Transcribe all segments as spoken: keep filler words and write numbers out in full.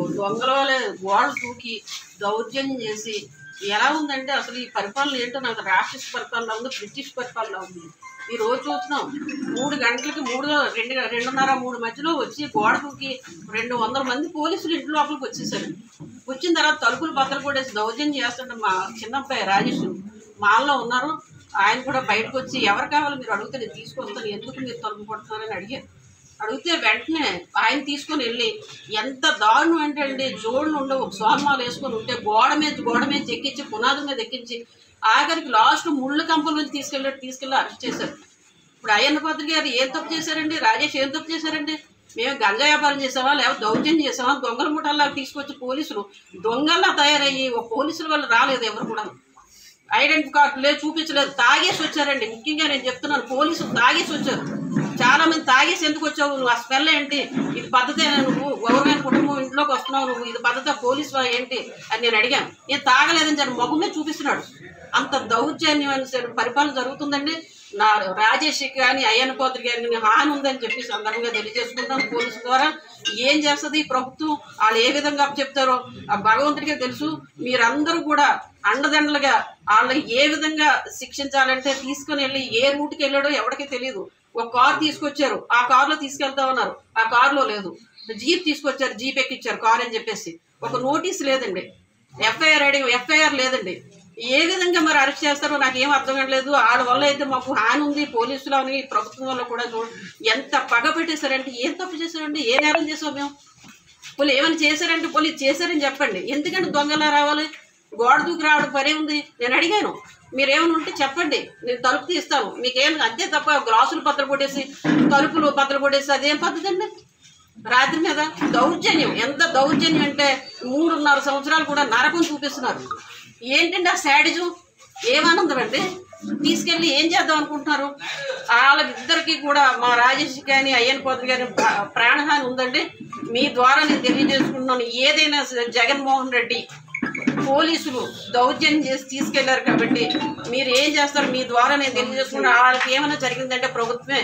దొంగల వలె గోడ దూకి దౌర్జన్యం చేసి ఎలా ఉందంటే అసలు ఈ పరిపాలన ఏంటో నాకు రాక్షస పరిపాలన ఉంది, బ్రిటిష్ పరిపాలన ఉంది. ఈ రోజు చూస్తున్నాం మూడు గంటలకి మూడు రెండు రెండున్నర మూడు మధ్యలో వచ్చి గోడ దూకి రెండు వందల మంది పోలీసులు ఇంటి లోపలికి వచ్చేసారు. వచ్చిన తర్వాత తలుపులు బద్దలు కొట్టేసి దౌర్జన్యం చేస్తుంటే మా చిన్నబ్బాయి రాజేష్ మాల్లో ఉన్నారు. ఆయన కూడా బయటకు వచ్చి ఎవరు కావాలి మీరు అడిగితే నేను తీసుకొస్తాను, ఎందుకు మీరు తలుపు కొడుతున్నారని అడిగారు. అడిగితే వెంటనే ఆయన తీసుకొని వెళ్ళి ఎంత దారుణం అంటే అండి జోళ్ళు ఉండవు, ఒక సోమాలు వేసుకొని ఉంటే గోడ మీద గోడ మీద ఎక్కించి పునాది మీద ఎక్కించి ఆఖరికి లాస్ట్ ముళ్ళు కంపల నుంచి తీసుకెళ్ళి తీసుకెళ్ళి అరెస్ట్ చేశారు. ఇప్పుడు అయ్యన్న పాత్రి గారు ఏం తప్పు చేశారండి, రాజేష్ ఏం తప్పు చేశారండి? మేము గంజా వ్యాపారం చేసామా లేకపోతే దౌర్జన్యం చేసామా? దొంగల ముఠాల్లా తీసుకొచ్చి పోలీసులు దొంగల్లా తయారయ్యి ఒక పోలీసుల వల్ల రాలేదు, ఎవరు కూడా ఐడెంటిటీ కార్డు లేదు, చూపించలేదు, తాగేసి వచ్చారండి. ముఖ్యంగా నేను చెప్తున్నాను, పోలీసులు తాగేసి వచ్చారు. చాలా మంది తాగేసి ఎందుకు వచ్చావు, నువ్వు ఆ స్మెల్ ఏంటి, ఇది పద్ధతేనా, నువ్వు గౌరవమైన కుటుంబం ఇంట్లోకి వస్తున్నావు, నువ్వు ఇది పద్ధత పోలీసు ఏంటి అని నేను అడిగాను. నేను తాగలేదని చెప్పి మొహమే చూపిస్తున్నాడు. అంత దౌర్జన్యమైన పరిపాలన జరుగుతుందండి. నా రాజేష్ కానీ అయ్యన్న పాత్రి గారికి హాని ఉందని చెప్పి సందర్భంగా తెలియజేసుకుంటాం. పోలీసు ద్వారా ఏం చేస్తుంది ప్రభుత్వం, వాళ్ళు ఏ విధంగా చెప్తారో ఆ భగవంతుడికే తెలుసు. మీరందరూ కూడా అండదండలుగా వాళ్ళని ఏ విధంగా శిక్షించాలంటే తీసుకుని వెళ్ళి ఏ రూట్కి వెళ్ళాడో ఎవరికీ తెలియదు. ఒక కారు తీసుకొచ్చారు, ఆ కారులో తీసుకెళ్తా ఉన్నారు, ఆ కారులో లేదు. జీప్ తీసుకొచ్చారు, జీప్ ఎక్కిచ్చారు కారు అని చెప్పేసి. ఒక నోటీస్ లేదండి, ఎఫ్ఐఆర్ అడిగి ఎఫ్ఐఆర్ లేదండి. ఏ విధంగా మరి అరెస్ట్ చేస్తారో నాకు ఏం అర్థం కావట్లేదు. వాళ్ళ వల్ల అయితే మాకు హాని ఉంది, పోలీసులు అని ప్రభుత్వం వల్ల కూడా ఎంత పగ పెట్టేశారంటే ఏం తప్పు చేశారండి, ఏ నేరం చేసాం మేము? పోలీ ఏమైనా చేశారంటే పోలీ చేశారని చెప్పండి. ఎందుకంటే దొంగలా రావాలి, గోడ దూకి రావడం పనే ఉంది. నేను అడిగాను, మీరేమైనా ఉంటే చెప్పండి, నేను తలుపు తీస్తాను, మీకేం అంతే తప్ప గ్లాసులు బద్దలు కొట్టేసి తలుపులు బద్దలు కొట్టేసి అదేం పద్ధతి అండి? రాత్రి మీద దౌర్జన్యం, ఎంత దౌర్జన్యం అంటే మూడున్నర సంవత్సరాలు కూడా నరకం చూపిస్తున్నారు. ఏంటండి ఆ శాడిజం, ఏమానందం అండి? తీసుకెళ్ళి ఏం చేద్దాం అనుకుంటున్నారు? వాళ్ళిద్దరికి కూడా మా రాజేష్ కానీ అయ్యన్న పాత్రి గారి ప్రాణహాని ఉందండి. మీ ద్వారా నేను తెలియజేసుకుంటున్నాను, ఏదైనా జగన్మోహన్ రెడ్డి పోలీసులు దౌర్జన్యం చేసి తీసుకెళ్లారు కాబట్టి మీరు ఏం చేస్తారు, మీ ద్వారా నేను తెలియజేసుకుంటున్నా. వాళ్ళకి ఏమైనా జరిగిందంటే ప్రభుత్వమే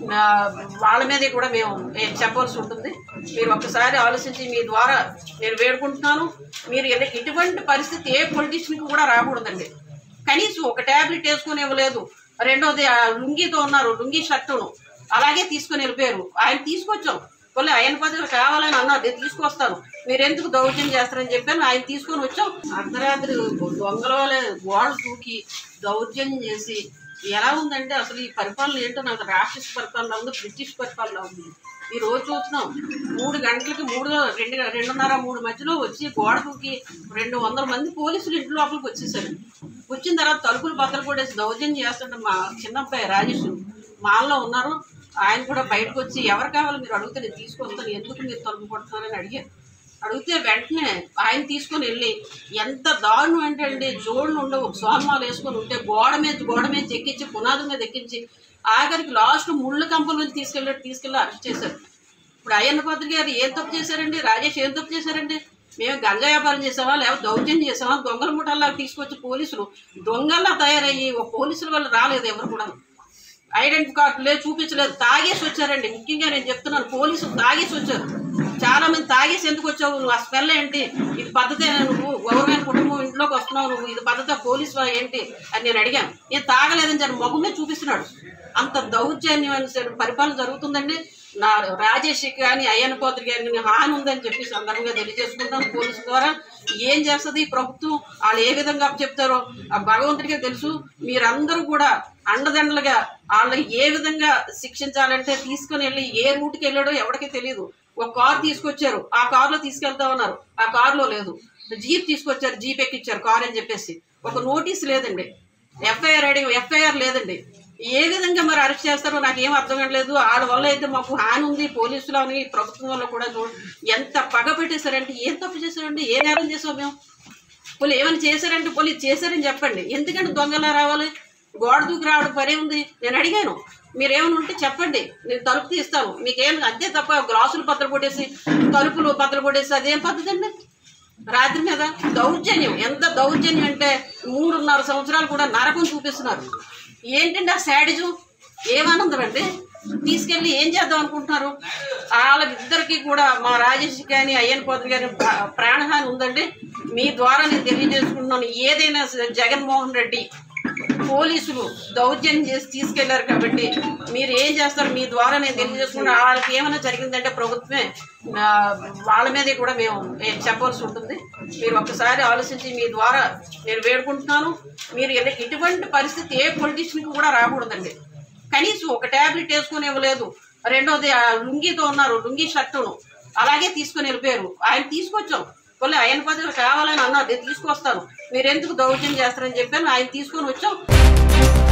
వాళ్ళ మీదే కూడా మేము చెప్పవలసి ఉంటుంది. మీరు ఒక్కసారి ఆలోచించి మీ ద్వారా నేను వేడుకుంటున్నాను. మీరు ఇటువంటి పరిస్థితి ఏ పొలిటీషియన్కి కూడా రాకూడదండి. కనీసం ఒక ట్యాబ్లెట్ వేసుకుని ఇవ్వలేదు. రెండోది లుంగితో ఉన్నారు, లుంగి షర్టును అలాగే తీసుకుని వెళ్ళిపోయారు. ఆయన తీసుకొచ్చాం, వాళ్ళు అయ్యన్న పాత్రి కావాలని అన్నారు, నేను తీసుకొస్తాను, మీరు ఎందుకు దౌర్జన్యం చేస్తారని చెప్పాను. ఆయన తీసుకొని వచ్చాం. అర్ధరాత్రి దొంగల వలె గోడ దూకి దౌర్జన్యం చేసి ఎలా ఉందంటే అసలు ఈ పరిపాలన ఏంటో నాకు రాక్షస పరిపాలన ఉంది, బ్రిటిష్ పరిపాలన ఉంది. ఈ రోజు చూస్తున్నాం మూడు గంటలకి మూడు రెండు రెండున్నర మూడు మధ్యలో వచ్చి గోడ దూకి రెండు వందల మంది పోలీసులు ఇంటి లోపలికి వచ్చేసారు. వచ్చిన తర్వాత తలుపులు బద్దలు కొట్టేసి దౌర్జన్యం చేస్తుంటే మా చిన్నబ్బాయి రాజేష్ మాల్లో ఉన్నారు. ఆయన కూడా బయటకు వచ్చి ఎవరు కావాలి మీరు అడిగితే నేను తీసుకొస్తాను, ఎందుకు మీరు తలుపు కొడుతున్నారని అడిగారు. అడిగితే వెంటనే ఆయన తీసుకొని వెళ్ళి ఎంత దారుణం అంటే అండి జోళ్ళు ఉండవు, ఒక సోమాలు వేసుకొని ఉంటే గోడ మీద గోడ మీద ఎక్కించి పునాది మీద ఎక్కించి ఆఖరికి లాస్ట్ ముళ్ళు కంపల నుంచి తీసుకెళ్ళి తీసుకెళ్ళి అరెస్ట్ చేశారు. ఇప్పుడు అయ్యన్న పాత్రి గారు ఏం తప్పు చేశారండి, రాజేష్ ఏం తప్పు చేశారండి? మేము గంజా వ్యాపారం చేసామా లేకపోతే దౌర్జన్యం చేసామా? దొంగల ముఠాల్లా తీసుకొచ్చి పోలీసులు దొంగల్లా తయారయ్యి ఒక పోలీసుల వల్ల రాలేదు, ఎవరు కూడా ఐడెంటిటీ కార్డు లేదు, చూపించలేదు, తాగేసి వచ్చారండి. ముఖ్యంగా నేను చెప్తున్నాను, పోలీసులు తాగేసి వచ్చారు. చాలా మంది తాగేసి ఎందుకు వచ్చావు, నువ్వు ఆ స్మెల్ ఏంటి, ఇది పద్ధతేనా, నువ్వు గౌరవమైన కుటుంబం ఇంట్లోకి వస్తున్నావు, నువ్వు ఇది పద్ధత పోలీసు ఏంటి అని నేను అడిగాను. నేను తాగలేదని చెప్పి మొహమే చూపిస్తున్నాడు. అంత దౌర్జన్యమైన పరిపాలన జరుగుతుందండి. నా రాజేష్ కానీ అయ్యన్న పాత్రి గారికి హాని ఉందని చెప్పి సందర్భంగా తెలియజేసుకుంటాం. పోలీసు ద్వారా ఏం చేస్తుంది ప్రభుత్వం, వాళ్ళు ఏ విధంగా చెప్తారో ఆ భగవంతుడికే తెలుసు. మీరందరూ కూడా అండదండలుగా వాళ్ళని ఏ విధంగా శిక్షించాలంటే తీసుకుని వెళ్ళి ఏ రూట్కి వెళ్ళాడో ఎవరికీ తెలియదు. ఒక కారు తీసుకొచ్చారు, ఆ కారులో తీసుకెళ్తా ఉన్నారు, ఆ కారులో లేదు. జీప్ తీసుకొచ్చారు, జీప్ ఎక్కిచ్చారు కారు అని చెప్పేసి. ఒక నోటీస్ లేదండి, ఎఫ్ఐఆర్ అడిగి ఎఫ్ఐఆర్ లేదండి. ఏ విధంగా మరి అరెస్ట్ చేస్తారో నాకు ఏం అర్థం కావట్లేదు. వాళ్ళ వల్ల అయితే మాకు హాని ఉంది, పోలీసులు అని ప్రభుత్వం వల్ల కూడా ఎంత పగ పెట్టేశారంటే ఏం తప్పు చేశారండి, ఏ నేరం చేసాం మేము? పోలీ ఏమైనా చేశారంటే పోలీ చేశారని చెప్పండి. ఎందుకంటే దొంగలా రావాలి, గోడ దూకి రావడం పనే ఉంది. నేను అడిగాను, మీరేమైనా ఉంటే చెప్పండి, నేను తలుపు తీస్తాను, మీకేం అంతే తప్ప గ్లాసులు బద్దలు కొట్టేసి తలుపులు బద్దలు కొట్టేసి అదేం పద్ధతి అండి? రాత్రి మీద దౌర్జన్యం, ఎంత దౌర్జన్యం అంటే మూడున్నర సంవత్సరాలు కూడా నరకం చూపిస్తున్నారు. ఏంటండి ఆ శాడిజం, ఏమానందం అండి? తీసుకెళ్ళి ఏం చేద్దాం అనుకుంటున్నారు? వాళ్ళిద్దరికి కూడా మా రాజేష్ కానీ అయ్యన్ పోతు కానీ ప్రాణహాని ఉందండి. మీ ద్వారా నేను తెలియజేసుకుంటున్నాను, ఏదైనా జగన్మోహన్ రెడ్డి పోలీసులు దౌర్జన్యం చేసి తీసుకెళ్లారు కాబట్టి మీరు ఏం చేస్తారు? మీ ద్వారా నేను తెలియజేసుకుంటున్నా, వాళ్ళకి ఏమైనా జరిగిందంటే ప్రభుత్వమే వాళ్ళ మీదే కూడా మేము చెప్పవలసి ఉంటుంది. మీరు ఒక్కసారి ఆలోచించి మీ ద్వారా నేను వేడుకుంటున్నాను. మీరు ఇటువంటి పరిస్థితి ఏ పొలిటీషియన్కి కూడా రాకూడదండి. కనీసం ఒక ట్యాబ్లెట్ వేసుకుని ఇవ్వలేదు. రెండోది లుంగితో ఉన్నారు, లుంగి షర్టును అలాగే తీసుకుని వెళ్ళిపోయారు. ఆయన తీసుకొచ్చాం, వాళ్ళు ఆయన పదవులు కావాలని అన్నారు, నేను తీసుకొస్తాను, మీరు ఎందుకు దౌర్జన్యం చేస్తారని చెప్పాను. ఆయన తీసుకొని వచ్చాం.